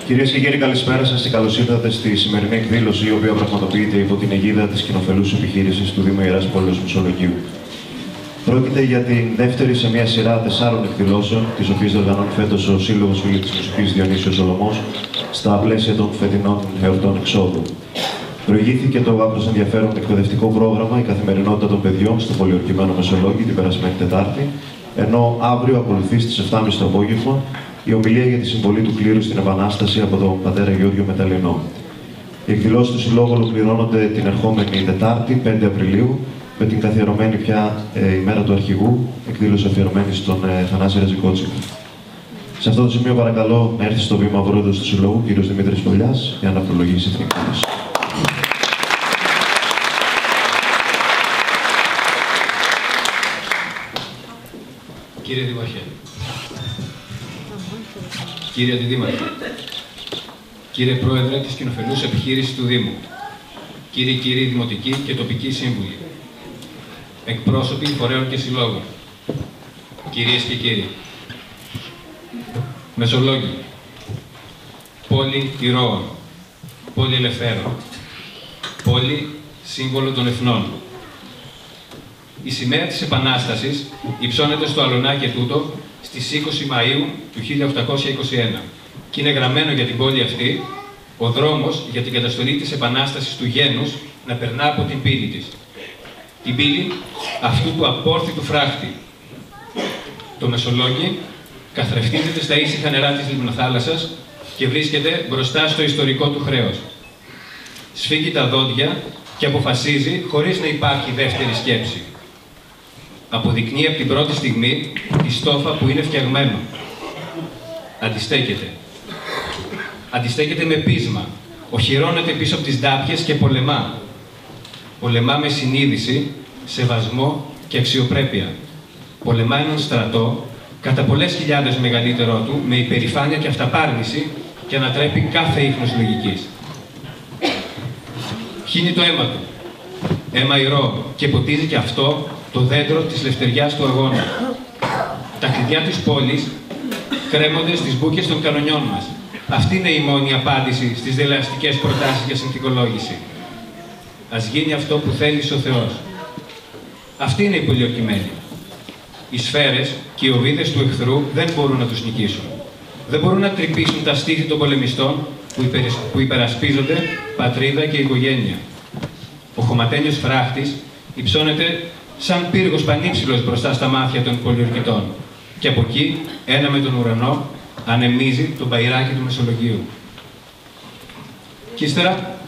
Κυρίες και κύριοι, καλησπέρα σας και καλώς ήρθατε στη σημερινή εκδήλωση, η οποία πραγματοποιείται υπό την αιγίδα της κοινοφελούς επιχείρησης του Δήμου Ιεράς Πόλεως Μεσολογγίου. Πρόκειται για την δεύτερη σε μια σειρά 4 εκδηλώσεων, τις οποίες διοργανώνει φέτος ο Σύλλογος Φίλοι της Μουσικής Διονύσιος Σολωμός, στα πλαίσια των φετινών εορτών εξόδου. Προηγήθηκε το άκρως ενδιαφέρον εκπαιδευτικό πρόγραμμα «Η καθημερινότητα των παιδιών» στο πολιορκημένο Μεσολόγγι την περασμένη Τετάρτη, ενώ αύριο ακολουθεί στις 7.30 το απόγευμα η ομιλία για τη συμβολή του κλήρου στην Επανάσταση από τον πατέρα Γεώργιο Μεταλλινό. Οι εκδηλώσεις του Συλλόγου ολοκληρώνονται την ερχόμενη Τετάρτη, 5 Απριλίου, με την καθιερωμένη πια ημέρα του Αρχηγού, εκδήλωση αφιερωμένη στον Θανάση Ραζικότσικο. Σε αυτό το σημείο παρακαλώ να έρθει στο βήμα ο πρόεδρος του Συλλόγου, κ. Δημήτρης Πολιάς, για να προλογίσει την εκδήλωση. Κύριε Δημάρχε, κύριε Αντιδήμαρχε, κύριε Πρόεδρε της Κοινοφελούς Επιχείρησης του Δήμου, κύριοι δημοτικοί και τοπικοί σύμβουλοι, εκπρόσωποι φορέων και συλλόγων, κυρίες και κύριοι, Μεσολόγγι, πόλη ηρώων, πόλη ελευθέρων, πόλη σύμβολο των εθνών. Η σημαία της Επανάστασης υψώνεται στο αλωνάκι τούτο στις 20 Μαΐου του 1821 και είναι γραμμένο για την πόλη αυτή ο δρόμος για την καταστολή της Επανάστασης του γένους να περνά από την πύλη της. Την πύλη αυτού του απόρθητου φράχτη. Το Μεσολόγγι καθρεφτίζεται στα ήσυχα νερά της λιμνοθάλασσας και βρίσκεται μπροστά στο ιστορικό του χρέος. Σφίγγει τα δόντια και αποφασίζει χωρίς να υπάρχει δεύτερη σκέψη. Αποδεικνύει από την πρώτη στιγμή τη στόφα που είναι φτιαγμένο. Αντιστέκεται. Αντιστέκεται με πείσμα. Οχυρώνεται πίσω από τις ντάπιες και πολεμά. Πολεμά με συνείδηση, σεβασμό και αξιοπρέπεια. Πολεμά έναν στρατό, κατά πολλές χιλιάδες μεγαλύτερό του, με υπερηφάνεια και αυταπάρνηση και ανατρέπει κάθε ίχνος λογικής. Χύνει το αίμα του. Αίμα ηρώο, και ποτίζει και αυτό το δέντρο της λευτεριάς του αγώνα. Τα κλειδιά της πόλης κρέμονται στις μπούκες των κανονιών μας. Αυτή είναι η μόνη απάντηση στις δελεαστικές προτάσεις για συνθηκολόγηση. Ας γίνει αυτό που θέλει ο Θεός. Αυτή είναι η πολιορκημένη. Οι σφαίρες και οι οβίδες του εχθρού δεν μπορούν να τους νικήσουν. Δεν μπορούν να τρυπήσουν τα στήθη των πολεμιστών που υπερασπίζονται πατρίδα και οικογένεια. Ο χωματένιος φράχτης υψώνεται σαν πύργος πανύψηλος μπροστά στα μάτια των πολιορκητών. Και από εκεί, ένα με τον ουρανό, ανεμίζει το μπαϊράκι του Μεσολογγίου. Κι ύστερα,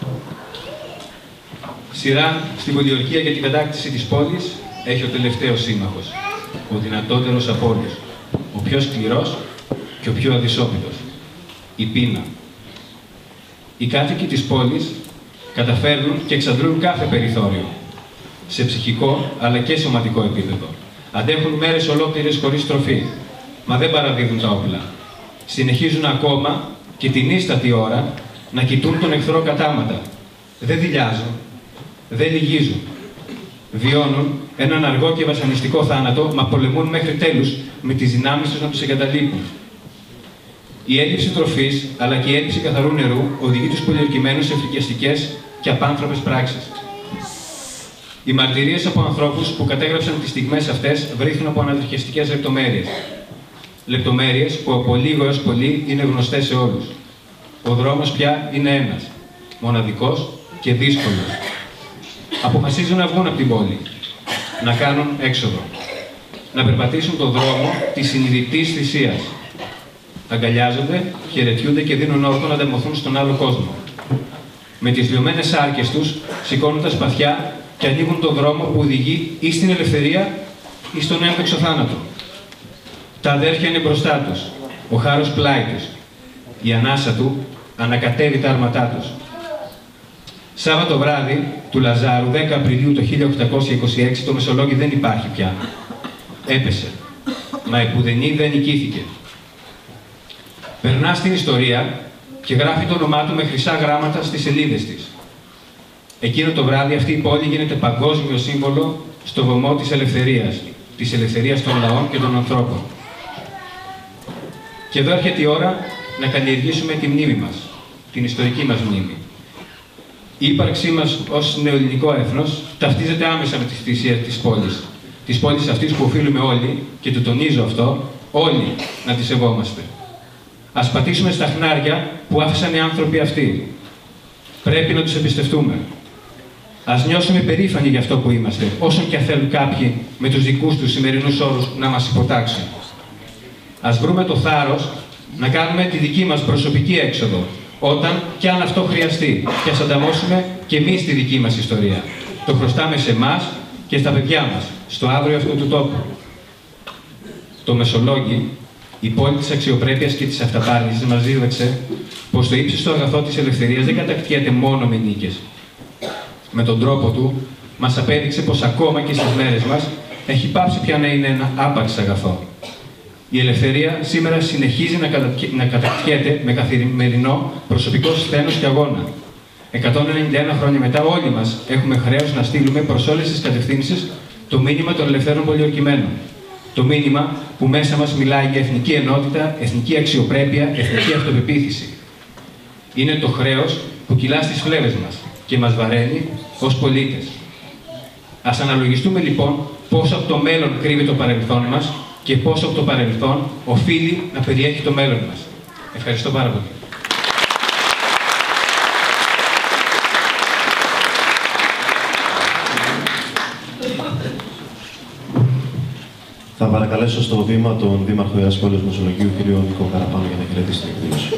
σειρά στην πολιορκία για την κατάκτηση της πόλης έχει ο τελευταίος σύμμαχος, ο δυνατότερος από όλους, ο πιο σκληρός και ο πιο αδυσόπιτος, η πείνα. Οι κάτοικοι της πόλης καταφέρνουν και εξαντλούν κάθε περιθώριο, σε ψυχικό αλλά και σωματικό επίπεδο. Αντέχουν μέρες ολόκληρες χωρίς τροφή, μα δεν παραδίδουν τα όπλα. Συνεχίζουν ακόμα και την ίστατη ώρα να κοιτούν τον εχθρό κατάματα. Δεν δειλιάζουν, δεν λυγίζουν. Βιώνουν έναν αργό και βασανιστικό θάνατο, μα πολεμούν μέχρι τέλους με τις δυνάμεις τους να τους εγκαταλείπουν. Η έλλειψη τροφής αλλά και η έλλειψη καθαρού νερού οδηγεί τους πολιορκημένους σε φρικιαστικές και απάνθρωπες πράξεις. Οι μαρτυρίες από ανθρώπους που κατέγραψαν τις στιγμές αυτές βρίσκουν από ανατριχιαστικές λεπτομέρειες. Λεπτομέρειες που από λίγο έως πολύ είναι γνωστές σε όλους. Ο δρόμος πια είναι ένας, μοναδικός και δύσκολος. Αποφασίζουν να βγουν από την πόλη, να κάνουν έξοδο, να περπατήσουν τον δρόμο της συνειδητής θυσίας. Αγκαλιάζονται, χαιρετιούνται και δίνουν όρκο να ανταμωθούν στον άλλο κόσμο. Με τις λιωμένες σάρκες τους σηκώνουν τα σπαθιά και ανοίγουν τον δρόμο που οδηγεί ή στην ελευθερία ή στον ένδοξο θάνατο. Τα αδέρφια είναι μπροστά τους, ο χάρος πλάι τους. Η ανάσα του ανακατεύει τα άρματά τους. Σάββατο βράδυ του Λαζάρου, 10 Απριλίου το 1826, το Μεσολόγγι δεν υπάρχει πια. Έπεσε, μα επουδενή δεν νικήθηκε. Περνά στην ιστορία και γράφει το όνομά του με χρυσά γράμματα στις σελίδες της. Εκείνο το βράδυ αυτή η πόλη γίνεται παγκόσμιο σύμβολο στο βωμό της ελευθερίας των λαών και των ανθρώπων. Και εδώ έρχεται η ώρα να καλλιεργήσουμε τη μνήμη μας, την ιστορική μας μνήμη. Η ύπαρξή μας ως νεοελληνικό έθνος ταυτίζεται άμεσα με τη θυσία της πόλης. Της πόλης αυτής που οφείλουμε όλοι, και το τονίζω αυτό, όλοι να τη σεβόμαστε. Ας πατήσουμε στα χνάρια που άφησαν οι άνθρωποι αυτοί. Πρέπει να τους εμπιστευτούμε. Ας νιώσουμε περήφανοι για αυτό που είμαστε, όσον και αν θέλουν κάποιοι με τους δικούς τους σημερινούς όρους να μας υποτάξουν. Ας βρούμε το θάρρος να κάνουμε τη δική μας προσωπική έξοδο, όταν και αν αυτό χρειαστεί, και ας ανταμώσουμε και εμείς τη δική μας ιστορία. Το χρωστάμε σε εμάς και στα παιδιά μας, στο αύριο αυτού του τόπου. Το Μεσολόγγι, η πόλη της αξιοπρέπειας και της αυταπάρνησης, μας δίδαξε πως το ύψιστο αγαθό της ελευθερίας δεν κατακτιέται μόνο με νίκες. Με τον τρόπο του, μας απέδειξε πως ακόμα και στις μέρες μας έχει πάψει πια να είναι ένα άπαξ αγαθό. Η ελευθερία σήμερα συνεχίζει να κατακτιέται με καθημερινό προσωπικό σθένος και αγώνα. 191 χρόνια μετά, όλοι μας έχουμε χρέος να στείλουμε προς όλες τις κατευθύνσεις το μήνυμα των ελευθέρων πολιορκημένων. Το μήνυμα που μέσα μας μιλάει για εθνική ενότητα, εθνική αξιοπρέπεια, εθνική αυτοπεποίθηση. Είναι το χρέος που κυλά στις φλέβες μας και μας βαραίνει ως πολίτες. Ας αναλογιστούμε λοιπόν πόσο από το μέλλον κρύβει το παρελθόν μας και πόσο από το παρελθόν οφείλει να περιέχει το μέλλον μας. Ευχαριστώ πάρα πολύ. Θα παρακαλέσω στο βήμα τον Δήμαρχο Ιεράς Πόλεως Μεσολογγίου, κ. Νίκο Καραπάνο, για να χαιρετήσει την εκδήλωση.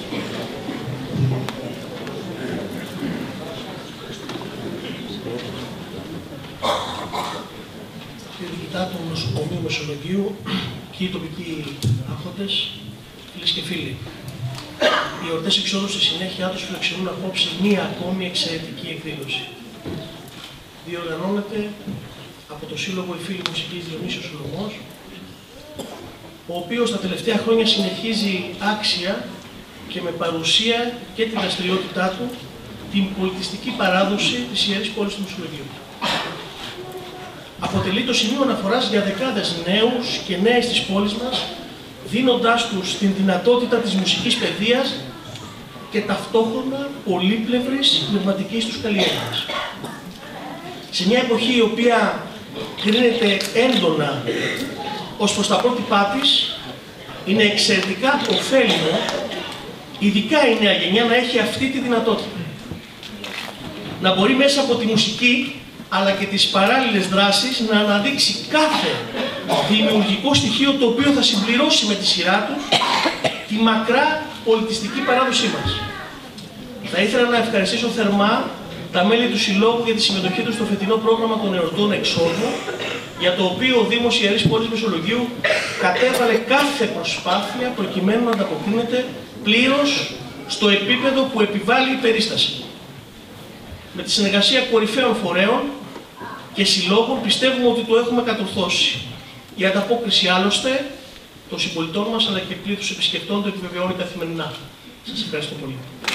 Κύριε Διοικητά του Νοσοκομείου Μεσολογγίου, κύριοι τοπικοί άρχοντες, φίλες και φίλοι. Οι εορτές εξόδου στη συνέχεια τους φιλοξενούν απόψε μία ακόμη εξαιρετική εκδήλωση. Διοργανώνεται από το Σύλλογο Οι Φίλοι Μουσικής Διονύσιος Σολωμός, ο οποίος τα τελευταία χρόνια συνεχίζει άξια και με παρουσία και την δραστηριότητά του την πολιτιστική παράδοση της Ιερής Πόλης του Μεσολογγίου. Αποτελεί το σημείο αναφοράς για δεκάδες νέους και νέες της πόλης μας, δίνοντάς τους την δυνατότητα της μουσικής παιδείας και ταυτόχρονα πολύπλευρης πνευματικής τους καλλιέργειας. Σε μια εποχή η οποία κρίνεται έντονα ως προς τα πρότυπά της, είναι εξαιρετικά ωφέλιμο, ειδικά η νέα γενιά, να έχει αυτή τη δυνατότητα. Να μπορεί μέσα από τη μουσική, αλλά και τις παράλληλες δράσεις, να αναδείξει κάθε δημιουργικό στοιχείο το οποίο θα συμπληρώσει με τη σειρά του τη μακρά πολιτιστική παράδοσή μας. Θα ήθελα να ευχαριστήσω θερμά τα μέλη του Συλλόγου για τη συμμετοχή τους στο φετινό πρόγραμμα των εορτών εξόδου, για το οποίο ο Δήμος Ιερής Πόλης Μεσολογγίου κατέβαλε κάθε προσπάθεια προκειμένου να ανταποκρίνεται πλήρως στο επίπεδο που επιβάλλει η περίσταση. Με τη συνεργασία κορυφαίων φορέων και συλλόγων πιστεύουμε ότι το έχουμε κατορθώσει. Η ανταπόκριση άλλωστε των συμπολιτών μας αλλά και πλήθους επισκεπτών το επιβεβαιώνει καθημερινά. Σας ευχαριστώ πολύ.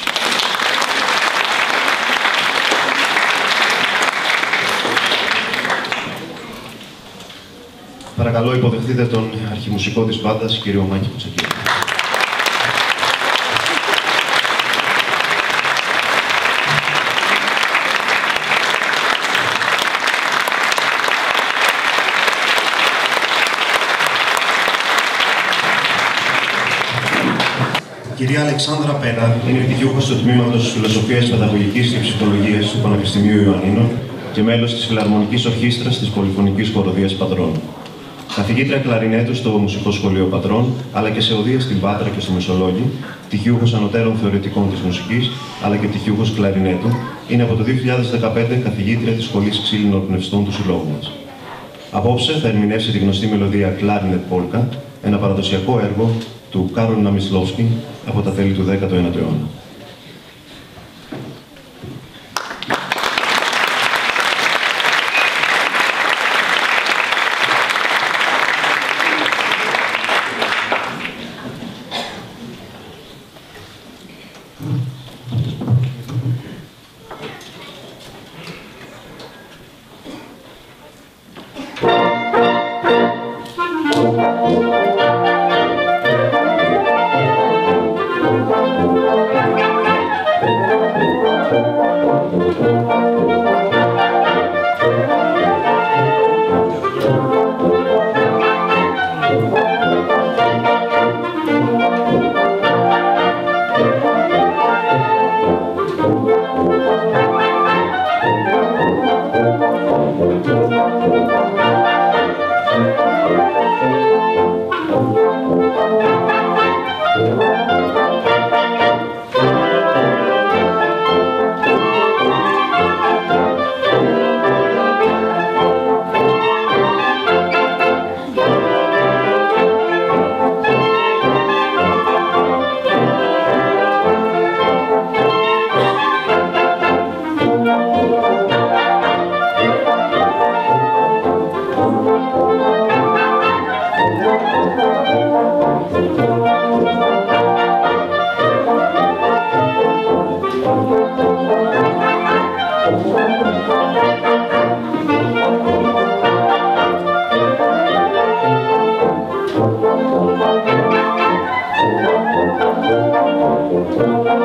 Παρακαλώ, υποδεχτείτε τον αρχιμουσικό της μπάντας, κ. Μάκη Κουτσακίδη. Κυρία Αλεξάνδρα Πένα είναι πτυχιούχος του Τμήματος Φιλοσοφίας, Παιδαγωγικής και Ψυχολογίας του Πανεπιστημίου Ιωαννίνων και μέλος της Φιλαρμονικής Ορχήστρας της Πολυφωνικής Χοροδίας Πατρών. Καθηγήτρια κλαρινέτου στο Μουσικό Σχολείο Πατρών, αλλά και σε οδεία στην Πάτρα και στο Μεσολόγγι, πτυχιούχος ανωτέρων θεωρητικών της μουσικής, αλλά και πτυχιούχος κλαρινέτου, είναι από το 2015 καθηγήτρια της Σχολής Ξύλινων Πνευστών του Συλλόγου μας. Απόψε θα ερμηνεύσει τη γνωστή μελωδία Clarinet Polka, ένα παραδοσιακό έργο του Κάρολ Ναμισλόφσκι από τα τέλη του 19ου αιώνα.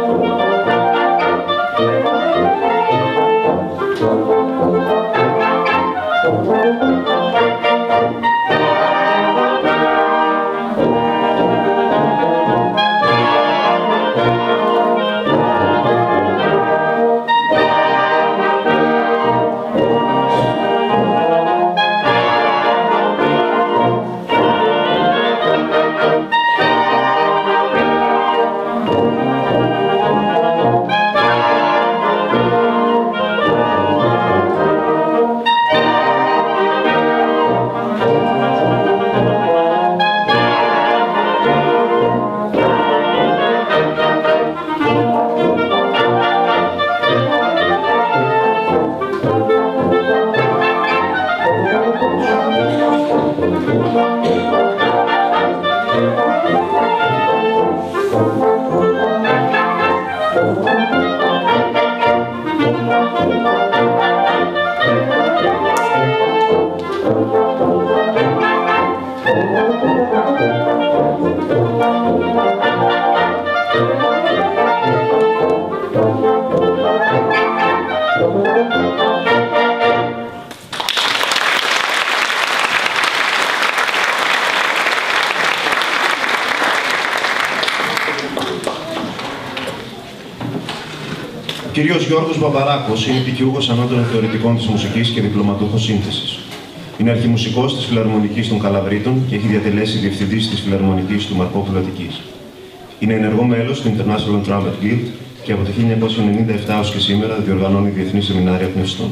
Ο κύριος Γιώργος Μπαμπαράκος είναι πτυχιούχος ανώτερων θεωρητικών της μουσικής και διπλωματούχος σύνθεσης. Είναι αρχιμουσικός της Φιλαρμονικής των Καλαβρίτων και έχει διατελέσει διευθυντής της Φιλαρμονικής του Μαρκόπουλου Αττικής. Είναι ενεργό μέλος του International Trumpet Guild και από το 1997 ως και σήμερα διοργανώνει διεθνή σεμινάρια πνευστών.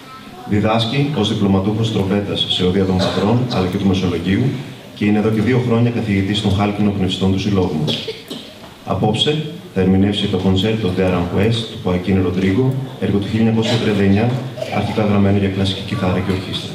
Διδάσκει ως διπλωματούχος τρομπέτας σε οδεία των Πατρών αλλά και του Μεσολογγίου και είναι εδώ και 2 χρόνια καθηγητής των χάλκινων πνευστών του Συλλόγου μας. Απόψε θα ερμηνεύσει το κονσέρτο De Aranjuez του Joaquín Rodrigo, έργο του 1939, αρχικά γραμμένο για κλασική κιθάρα και ορχήστρα.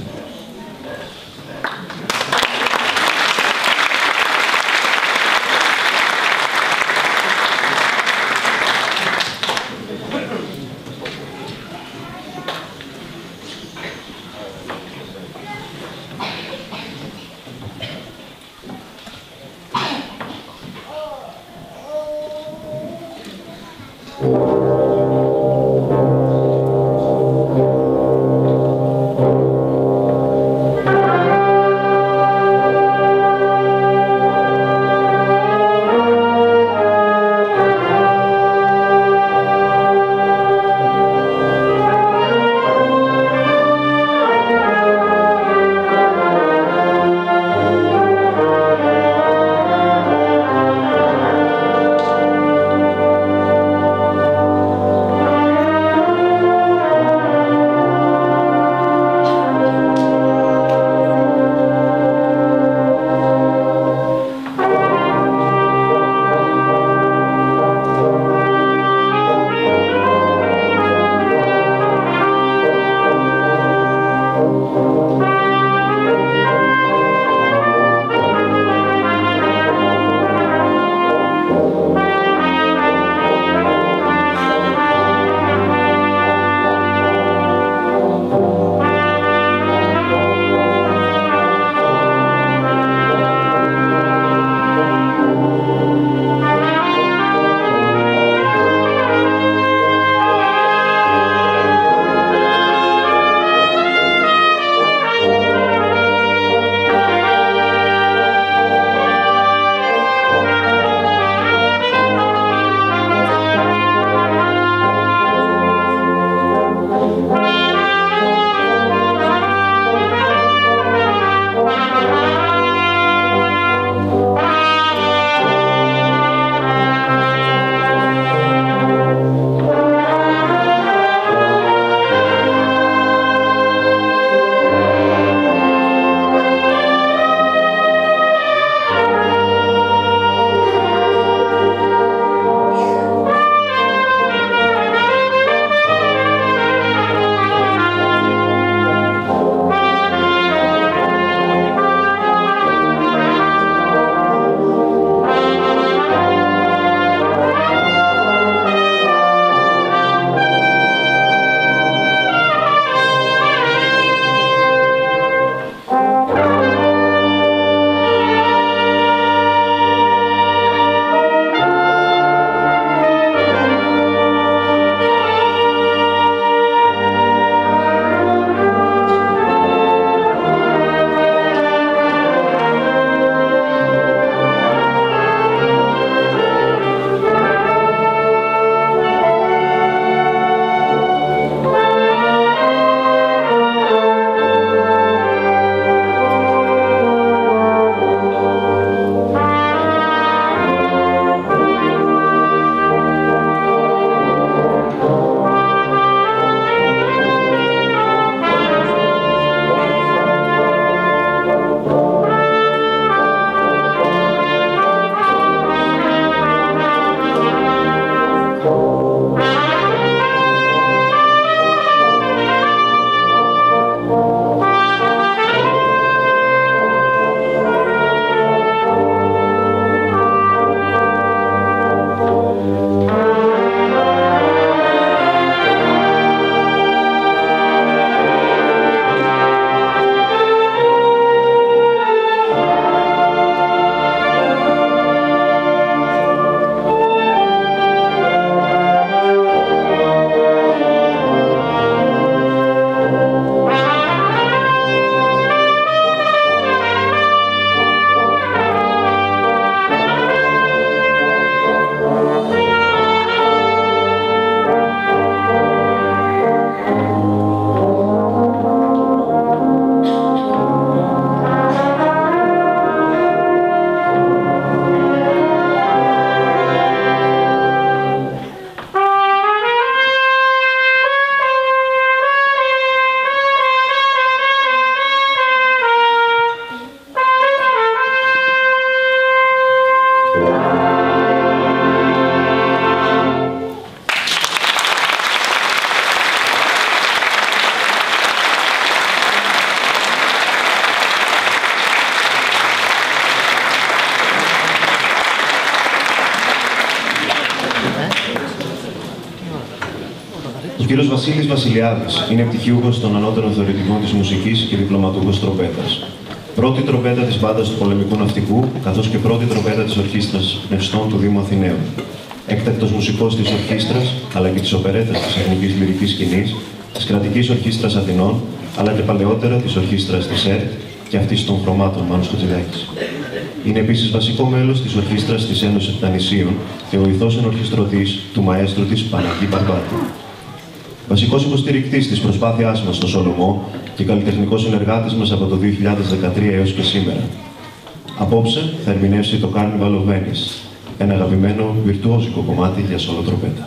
Ο κύριος Βασίλης Βασιλιάδης είναι πτυχιούχος των ανώτερων θεωρητικών της μουσικής και διπλωματούχος τρομπέτας. Πρώτη τρομπέτα της μπάντας του Πολεμικού Ναυτικού, καθώς και πρώτη τρομπέτα της Ορχήστρας Νευστών του Δήμου Αθηναίων. Έκτακτος μουσικός της ορχήστρας, αλλά και της οπερέτας της εθνικής λυρικής σκηνής, της Κρατικής Ορχήστρας Αθηνών, αλλά και παλαιότερα της Ορχήστρας της ΕΡΤ και αυτής των χρωμάτων Μάνος Χατζηδάκης. Είναι επίσης βασικό μέλος της Ορχήστρας της Ένωσης Επτανησίων και βοηθός ενορχιστρωτής του μαέστρου της Παναγή Μπαρμπάτου. Βασικός υποστηρικτής της προσπάθειάς μας στο Σολομό και καλλιτεχνικός συνεργάτης μας από το 2013 έως και σήμερα. Απόψε θα ερμηνεύσει το Carnival of Venice, ένα αγαπημένο βιρτουόζικο κομμάτι για σόλο τροπέτα.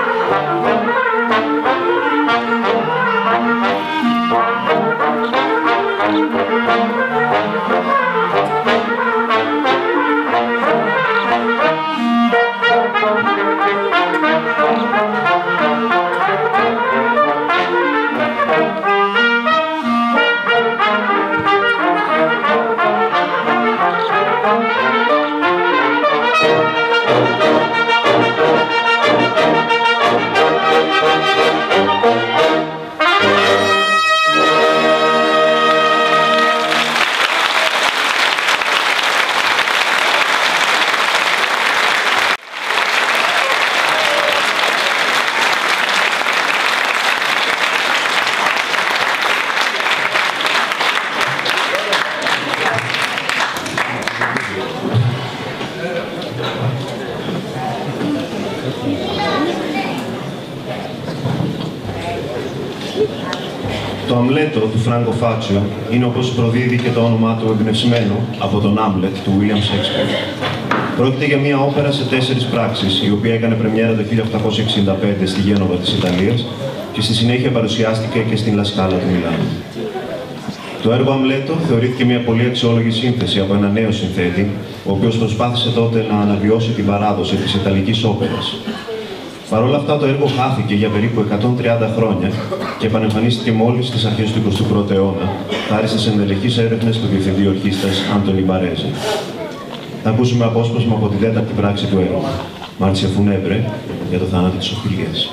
Το Αμλέτο του Φράνκο Φάτσιο είναι, όπως προδίδει και το όνομά του, εμπνευσμένο από τον Άμλετ του William Shakespeare. Πρόκειται για μια όπερα σε 4 πράξεις, η οποία έκανε πρεμιέρα το 1865 στη Γένοβα της Ιταλίας και στη συνέχεια παρουσιάστηκε και στην Λασκάλα του Μιλάνου. Το έργο Αμλέτο θεωρήθηκε μια πολύ αξιόλογη σύνθεση από ένα νέο συνθέτη, ο οποίος προσπάθησε τότε να αναβιώσει την παράδοση της Ιταλικής όπερας. Παρ' όλα αυτά, το έργο χάθηκε για περίπου 130 χρόνια και επανεμφανίστηκε μόλις στις αρχές του 21ου αιώνα, χάρη στις ενδελεχείς έρευνες του διευθυντή ορχήστρας Άντονι Μπαρέζη. Θα ακούσουμε απόσπασμα από τη 4η πράξη του έργου, Μάρτσια Φουνέμπρε, για το θάνατο της Οφιλίας.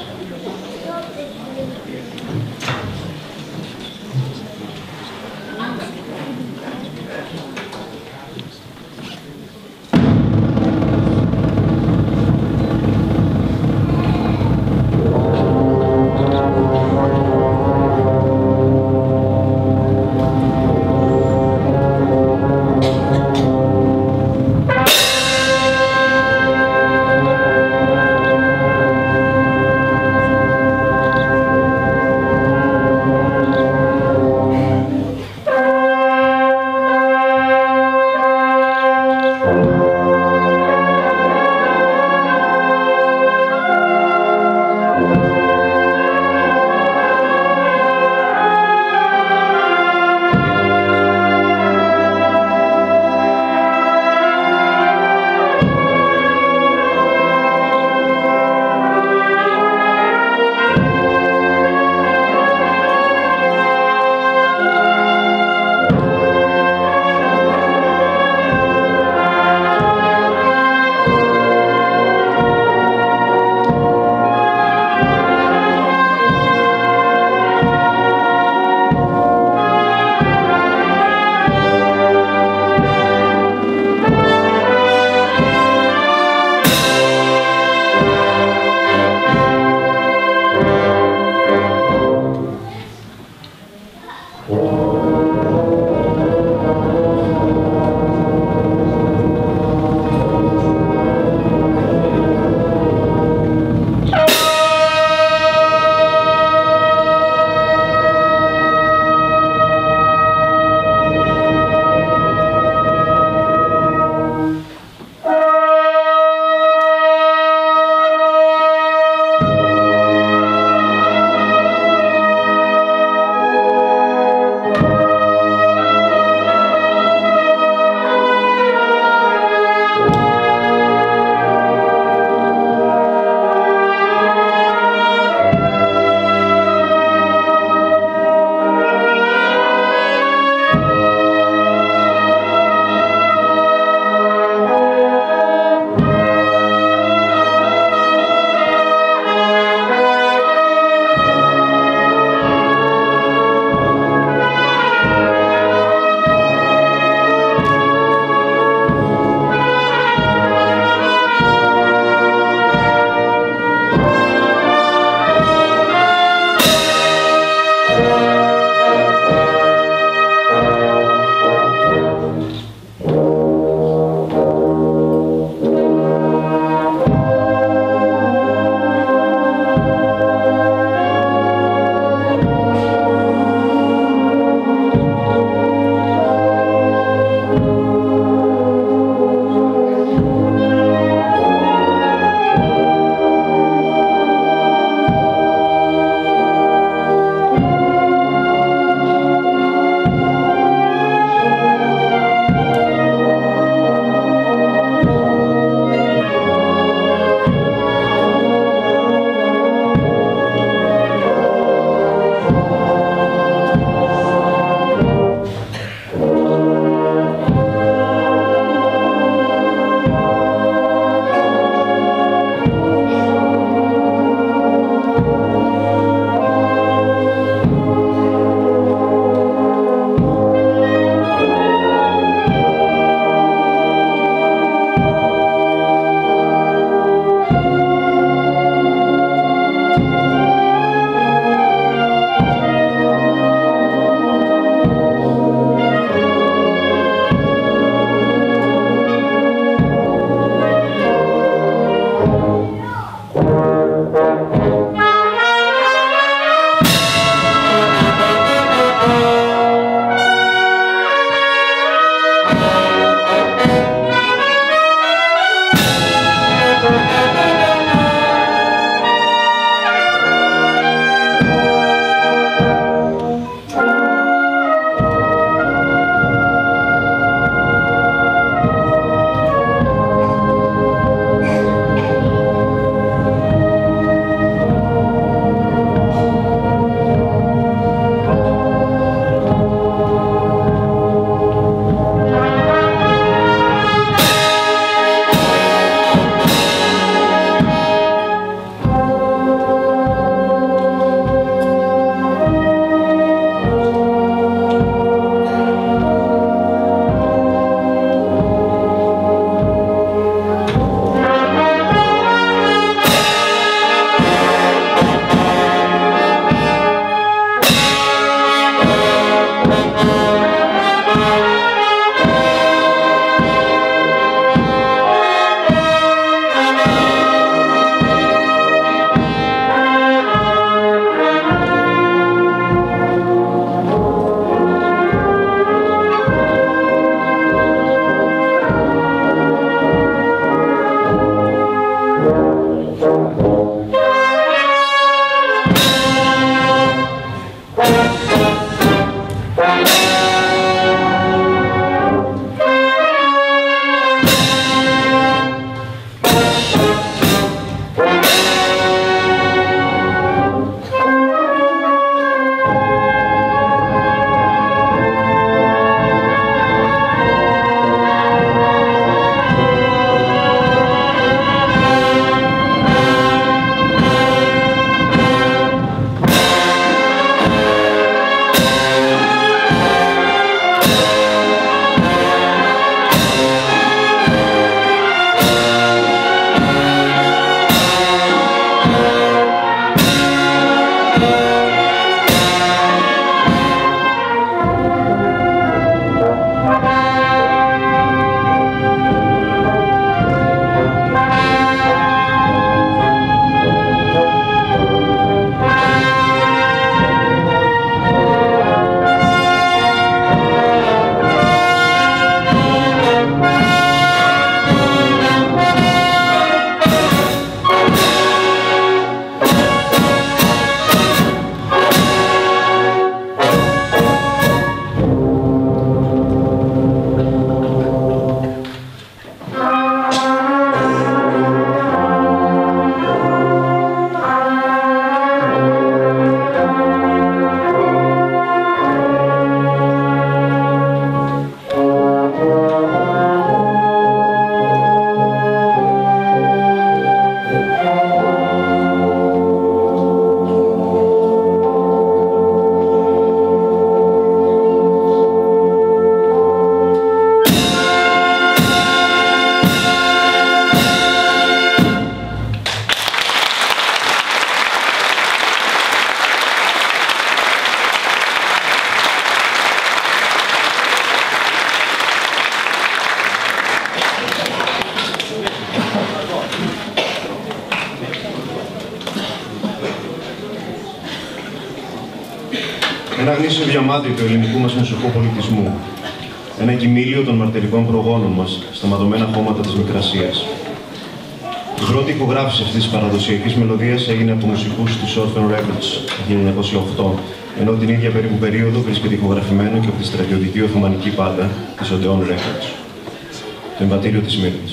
Ένα γνήσιο διαμάντι του ελληνικού μας μουσικού πολιτισμού. Ένα κοιμήλιο των μαρτυρικών προγόνων μας στα ματωμένα χώματα της Μικρασίας. Η πρώτη ηχογράφηση αυτής της παραδοσιακής μελωδίας έγινε από μουσικούς της Orphan Records το 1908, ενώ την ίδια περίπου περίοδο βρίσκεται ηχογραφημένο και από τη στρατιωτική Οθωμανική πάντα της Odeon Records, το εμβατήριο της Σμύρνης.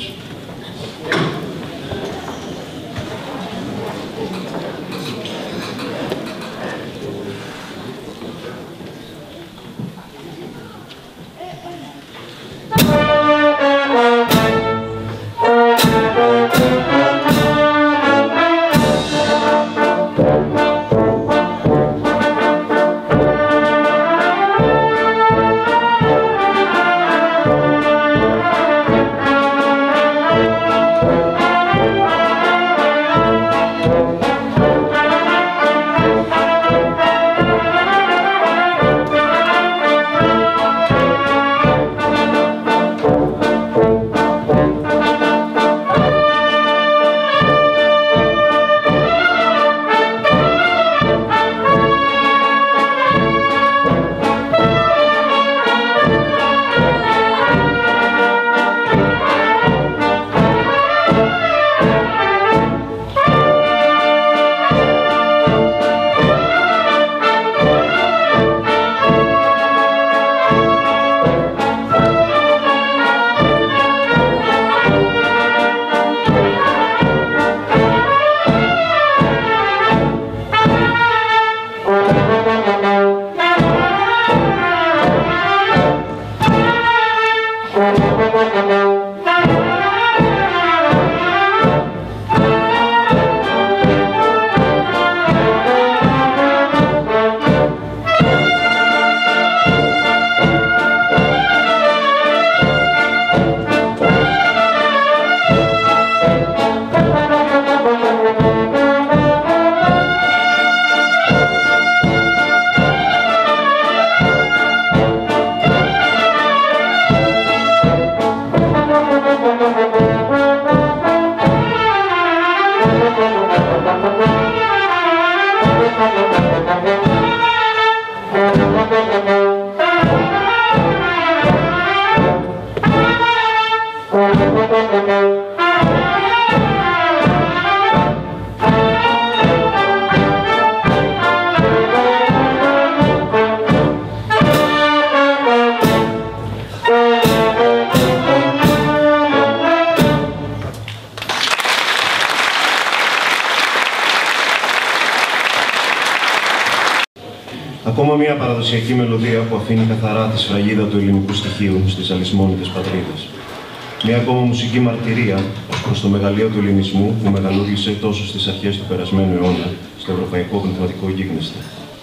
Ακόμα μια παραδοσιακή μελωδία που αφήνει καθαρά τη σφραγίδα του ελληνικού στοιχείου στις αλυσμόνητες πατρίδες. Μια ακόμα μουσική μαρτυρία ως προς το μεγαλείο του ελληνισμού που μεγαλούργησε τόσο στις αρχές του περασμένου αιώνα στο ευρωπαϊκό πνευματικό γίγνεσθε.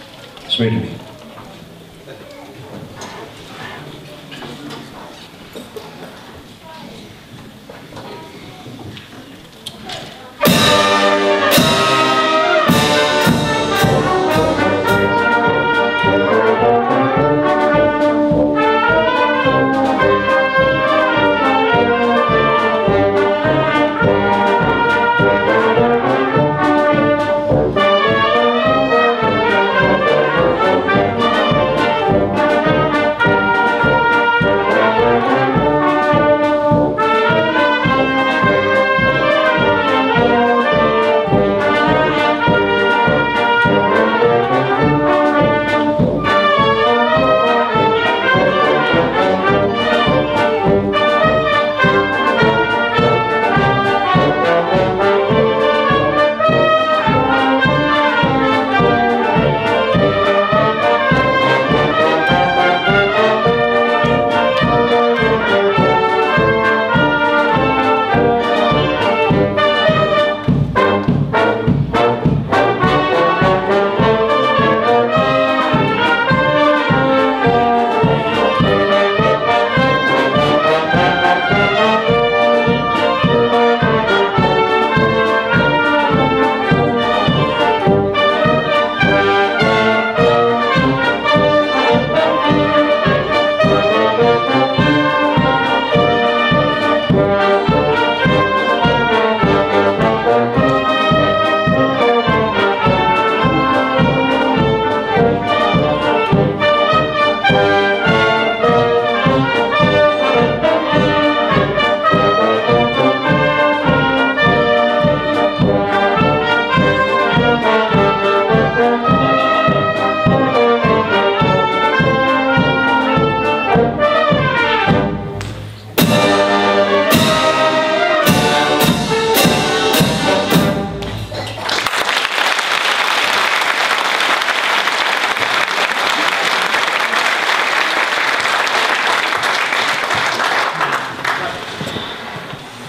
Σμύρνη.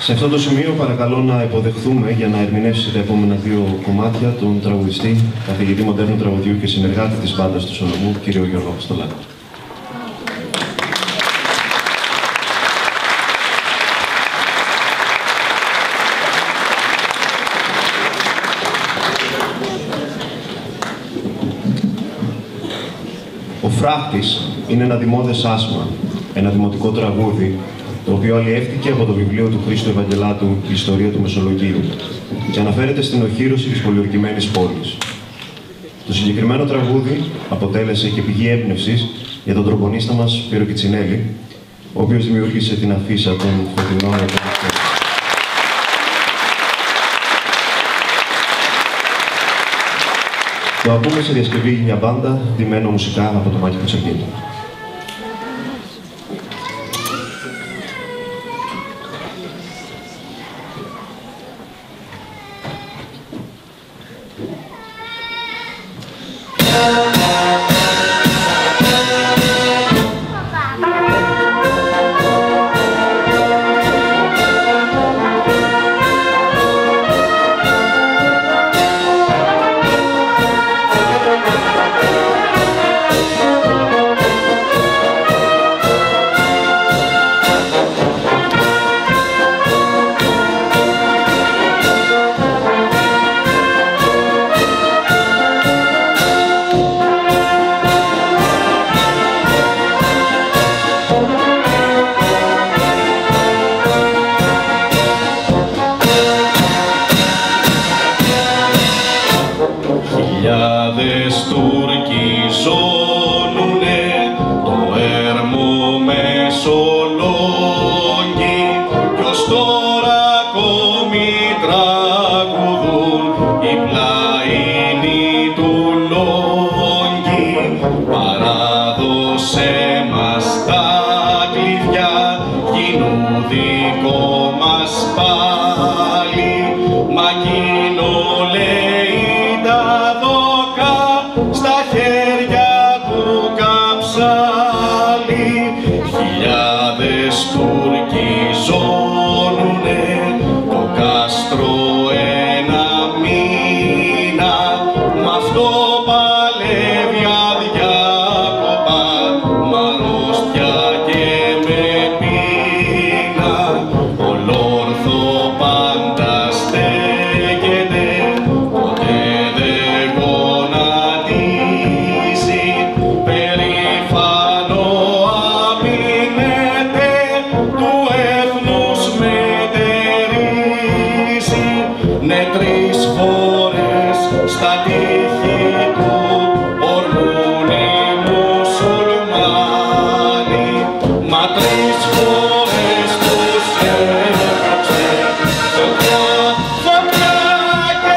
Σε αυτό το σημείο παρακαλώ να υποδεχθούμε για να ερμηνεύσει τα επόμενα δύο κομμάτια τον τραγουδιστή, καθηγητή μοντέρνου τραγουδιού και συνεργάτη της μπάντας του Σολομού, κύριο Γιώργο Αποστολάκη. Ο Φράχτης είναι ένα δημόδες άσμα, ένα δημοτικό τραγούδι, το οποίο αλλιεύτηκε από το βιβλίο του Χρήστου Ευαγγελάτου «Η ιστορία του Μεσολογγίου» και αναφέρεται στην οχύρωση της πολιορκημένης πόλης. Το συγκεκριμένο τραγούδι αποτέλεσε και πηγή έμπνευσης για τον τροπονίστα μας Πύρο Κιτσινέλη, ο οποίος δημιούργησε την αφίσα των φωτεινών ετών. Το ακούμε σε διασκευή για μπάντα, ντυμένο μουσικά από το Μάκη Κουτσακίνη. Χιλιάδες Τούρκοι ζώνουνε το έρμο Μεσολόγγι κι ως τώρα ακόμη τραγουδούν οι πλαϊνοί του Λόγγι. Παράδοσε μας τα κλειδιά, γίνου δικό μας πάλι, μα εκείνο λέει τα δώκα στα χέρια του Καψάλη. Χιλιάδες Τούρκοι ζώνουνε το κάστρο ένα μήνα, μ' αυτό παλεύει αδιάκοπα, μ' αρρώστια και με πείνα. Ολόρθο πάντα στέκεται, ποτέ δεν γονατίζει, περήφανο αμήνεται, του έθνους μετερίζει. Ναι, 3 φορές στα τείχη του ορμούν οι μουσουλμάνοι, μα 3 φορές τους έκαψε φωτιά, φωτιά και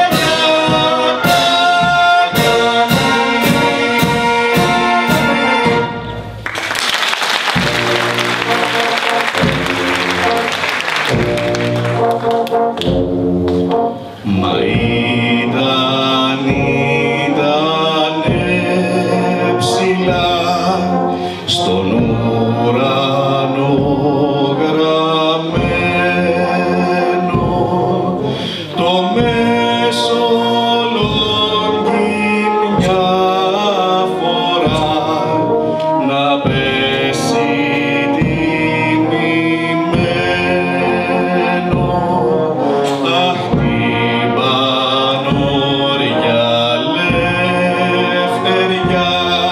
μα ήτανε ψηλά στον ουρανό γραμμένο το Μεσολόγγι μια φορά να πέσει τιμημένο. Αχ, την πανόρια λευτεριά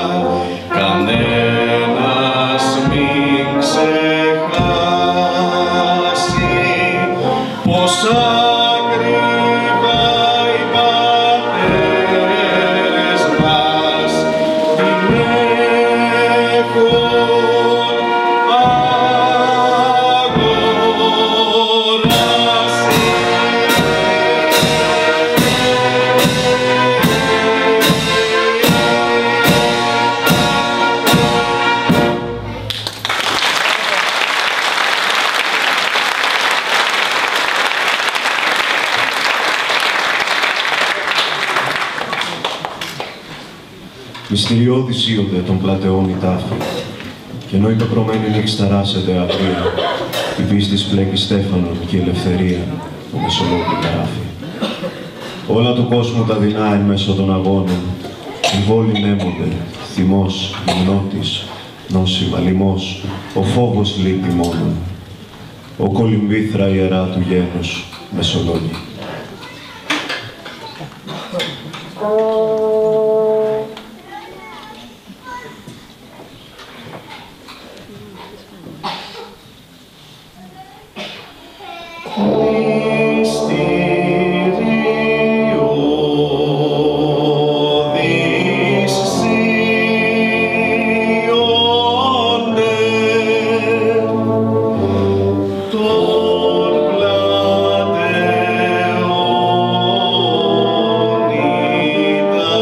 κανένας μην ξεχάσει, πως ακριβά οι πατέρες μας την έχουν αγοράσει. Μυστηριώδης ίονται των πλατεών η τάφη, και ενώ οι πεπρωμένοι νύχοι σταράσσεται αγρία, Η πίστης πλέκει στέφανον και η ελευθερία ο Μεσολόγγι γράφει. Όλα του κόσμου τα δεινά εν μέσω των αγώνων, οι βόλοι νέμονται, θυμός, γυμνότης, νόσημα, λοιμός, ο φόβος λείπει μόνον. Ο κολυμβήθρα ιερά του γένους, Μεσολόγγι. Τον πλατεών είδα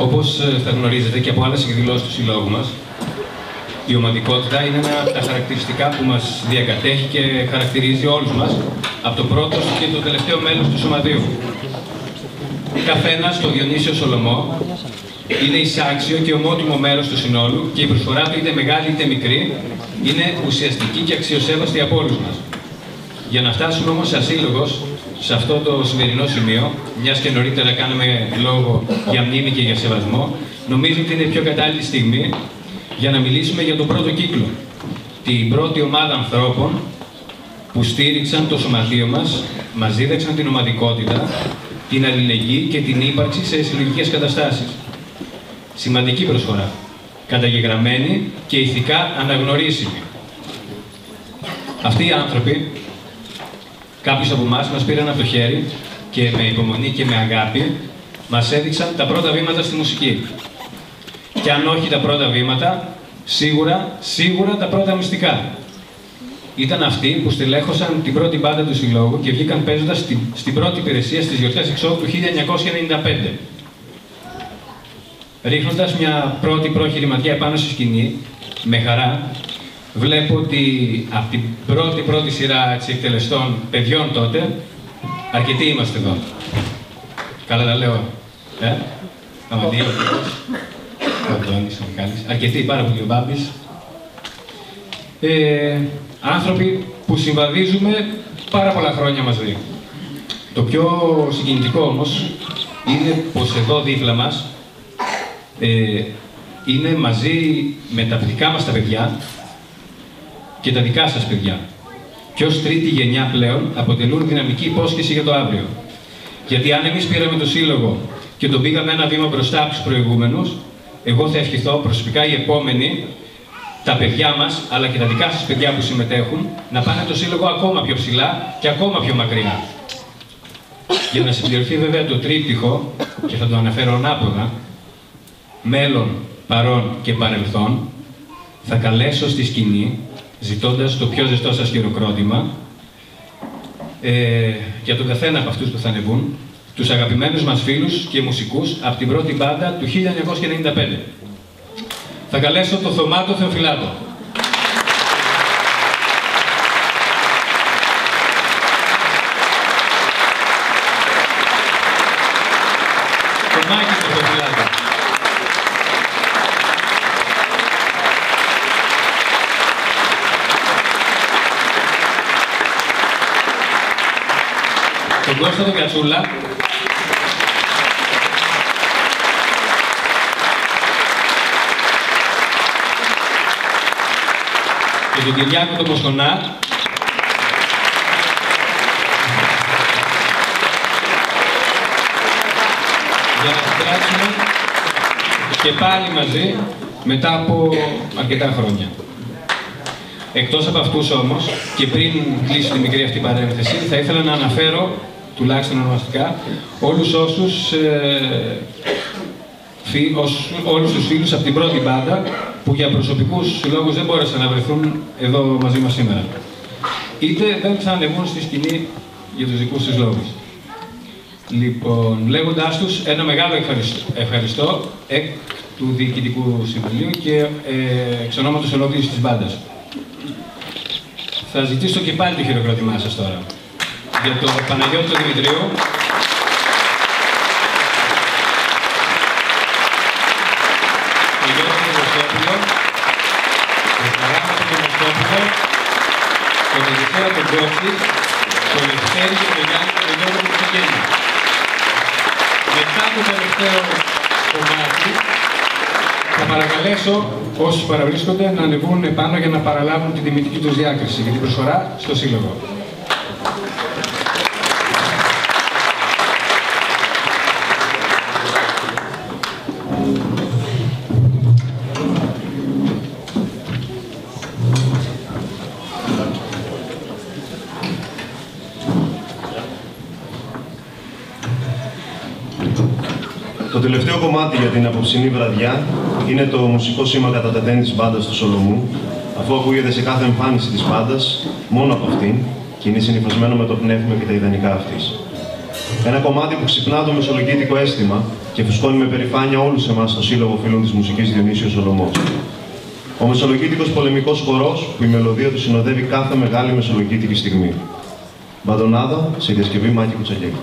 Όπως θα γνωρίζετε και από άλλες εκδηλώσεις του Συλλόγου μας, η ομαδικότητα είναι ένα από τα χαρακτηριστικά που μας διακατέχει και χαρακτηρίζει όλους μας, από το πρώτο και το τελευταίο μέλος του Σωματείου. Καθένας, το Διονύσιο Σολομό, είναι εισάξιο και ομότιμο μέρος του συνόλου και η προσφορά του είτε μεγάλη είτε μικρή είναι ουσιαστική και αξιοσέβαστη από όλους μας. Για να φτάσουμε όμως σαν σύλλογος σε αυτό το σημερινό σημείο, μιας και νωρίτερα κάναμε λόγο για μνήμη και για σεβασμό, νομίζω ότι είναι η πιο κατάλληλη στιγμή για να μιλήσουμε για τον πρώτο κύκλο. Την πρώτη ομάδα ανθρώπων που στήριξαν το σωματείο μας δίδαξαν την ομαδικότητα, την αλληλεγγύη και την ύπαρξη σε συλλογικές καταστάσεις. Σημαντική προσφορά, καταγεγραμμένη και ηθικά αναγνωρίσιμη. Αυτοί οι άνθρωποι, κάποιους από εμάς μας πήραν από το χέρι και με υπομονή και με αγάπη μας έδειξαν τα πρώτα βήματα στη μουσική. Και αν όχι τα πρώτα βήματα, σίγουρα τα πρώτα μυστικά. Ήταν αυτοί που στελέχωσαν την πρώτη μπάντα του Συλλόγου και βγήκαν παίζοντας στην πρώτη υπηρεσία στις γιορτές εξόδου του 1995. Ρίχνοντας μια πρώτη πρόχειρη ματιά επάνω στη σκηνή, με χαρά, βλέπω ότι από την πρώτη σειρά εκτελεστών παιδιών τότε, αρκετοί είμαστε εδώ. Καλά τα λέω, Αμαντία, ο Αντώνης, ο Μιχάλης, αρκετοί, πάρα πολύ ο Μπάμπης. Άνθρωποι που συμβαδίζουμε πάρα πολλά χρόνια μαζί. Το πιο συγκινητικό όμως είναι πως εδώ δίπλα μας είναι μαζί με τα δικά μας τα παιδιά και τα δικά σας παιδιά. Και ως τρίτη γενιά πλέον αποτελούν δυναμική υπόσχεση για το αύριο. Γιατί αν εμείς πήραμε το σύλλογο και τον πήγαμε ένα βήμα μπροστά από τους προηγούμενους, εγώ θα ευχηθώ προσωπικά οι επόμενοι, τα παιδιά μας, αλλά και τα δικά σας παιδιά που συμμετέχουν, να πάνε το σύλλογο ακόμα πιο ψηλά και ακόμα πιο μακριά. Για να συμπληρωθεί βέβαια το τρίπτυχο, και θα το αναφέρω ανάποδα, μέλλον, παρόν και παρελθόν, θα καλέσω στη σκηνή, ζητώντας το πιο ζεστό σας χειροκρότημα, για τον καθένα από αυτούς που θα ανεβούν, τους αγαπημένους μας φίλους και μουσικούς από την πρώτη μπάντα του 1995. Θα καλέσω το Θωμάτο Θεοφυλάτο. Το Μάκη το Θεοφυλάτο. Τον Κώστα τον Κατσούλα. Και τον Κυριάκο τον Μοσχονά. Για να συντράξουμε και πάλι μαζί μετά από αρκετά χρόνια. Εκτός από αυτούς όμως, και πριν κλείσω τη μικρή αυτή παρένθεση, θα ήθελα να αναφέρω, τουλάχιστον ονομαστικά, όλους τους φίλους από την πρώτη μπάντα, που για προσωπικούς λόγους δεν μπόρεσαν να βρεθούν εδώ μαζί μας σήμερα. Είτε δεν θα ανεβούν στη σκηνή για τους δικούς τους λόγους. Λοιπόν, λέγοντάς τους ένα μεγάλο ευχαριστώ εκ του Διοικητικού Συμβουλίου και εξ ονόματος ολόκληρης της μπάντας. Θα ζητήσω και πάλι το χειροκρότημά σας τώρα για τον Παναγιώτη τον Δημητρίου, τον Γιώργο τον Βοσκόπουλο, τον Χαράμα τον Βοσκόπουλο, τον Ελευθέρα τον Κώστη, τον Ελευθέρη και τον Γιάννη τον Γιώργο τον Κωστογέννη. Μετά το τελευταίο κομμάτι, θα παρακαλέσω όσους παραβρίσκονται να ανεβούν επάνω για να παραλάβουν την τιμητική τους διάκριση για την προσφορά στο Σύλλογο. Το τελευταίο κομμάτι για την απόψινή βραδιά είναι το μουσικό σήμα κατά τετέν της μπάντας του Σολομού, αφού ακούγεται σε κάθε εμφάνιση της μπάντας, μόνο από αυτήν, και είναι συνυφασμένο με το πνεύμα και τα ιδανικά αυτής. Ένα κομμάτι που ξυπνά το μεσολογγίτικο αίσθημα και φουσκώνει με περηφάνεια όλους εμάς στο Σύλλογο Φίλων της Μουσικής Διονύσιος Σολωμός. Ο μεσολογγίτικος πολεμικός χορός που η μελωδία του συνοδεύει κάθε μεγάλη μεσολογγίτικη στιγμή. Μπαντονάδα σε διασκευή Μάκη Κουτσαγέκη.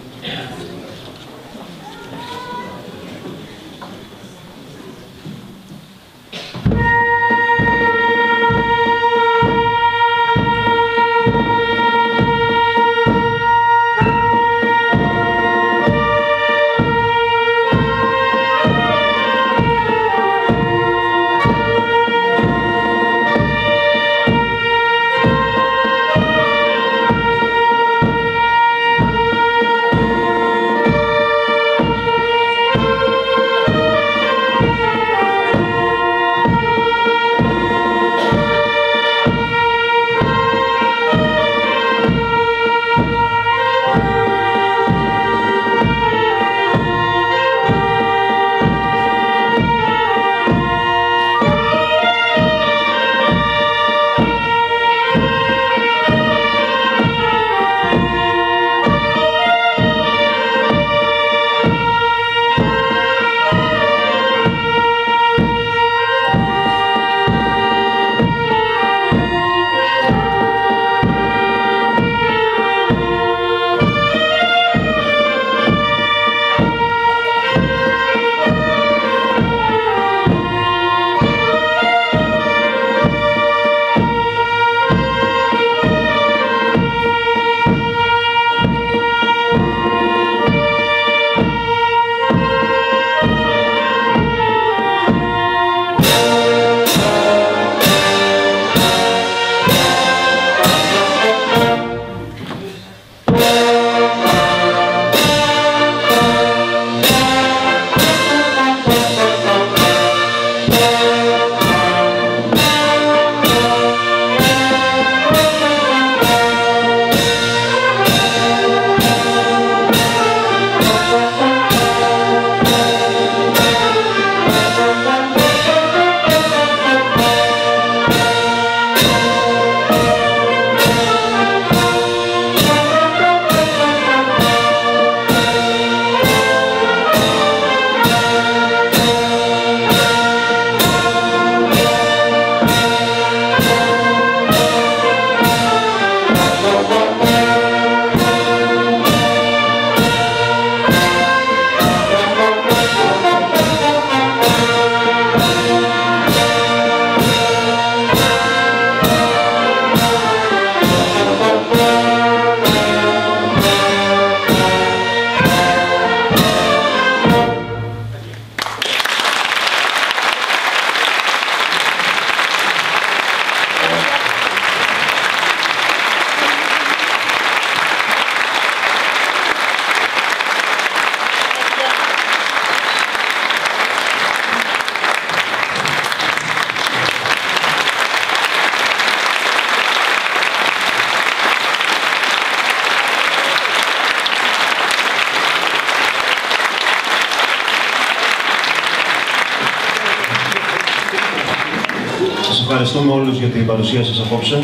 Ευχαριστούμε όλους για την παρουσία σας απόψε.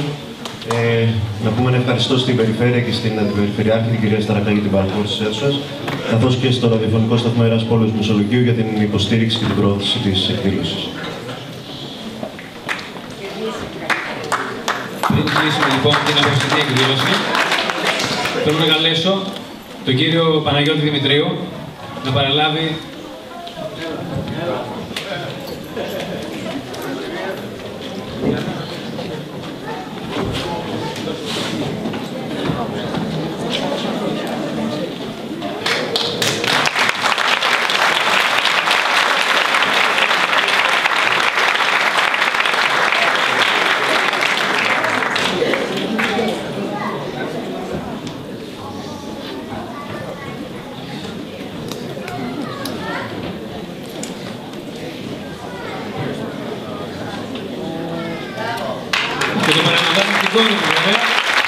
Να πούμε ένα ευχαριστώ στην Περιφέρεια και στην Αντιπεριφερειάρχη, την κυρία Σταρακά, για την παραχώρηση της αίθουσας, καθώς και στο ραδιοφωνικό σταθμό Ιεράς Πόλεως Μεσολογγίου για την υποστήριξη και την προώθηση της εκδήλωσης. Πριν κλείσουμε λοιπόν την απόψινή εκδήλωση, θέλω να καλέσω τον κύριο Παναγιώτη Δημητρίου να παραλάβει και το παραλαμβάνει στην κόρη του βέβαια.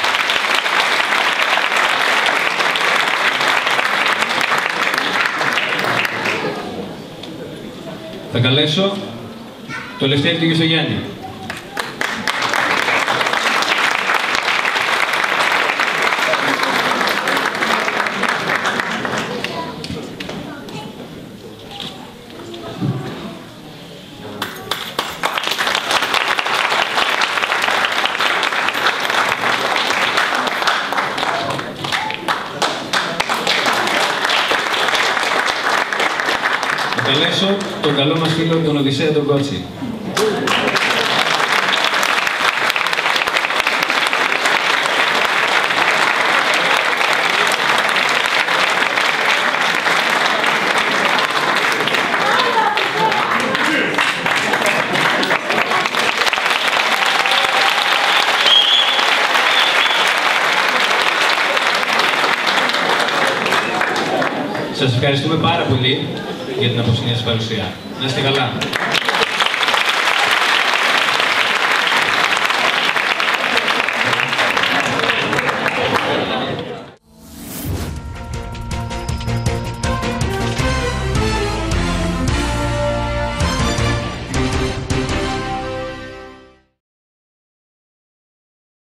Θα καλέσω το Λευτέρη του Γιωστογιάννη. καλέσω τον καλό μας φίλο, τον Οδυσσέα τον Κότσι. Σας ευχαριστούμε πάρα πολύ για την απόψινή σας παρουσία. Να είστε καλά.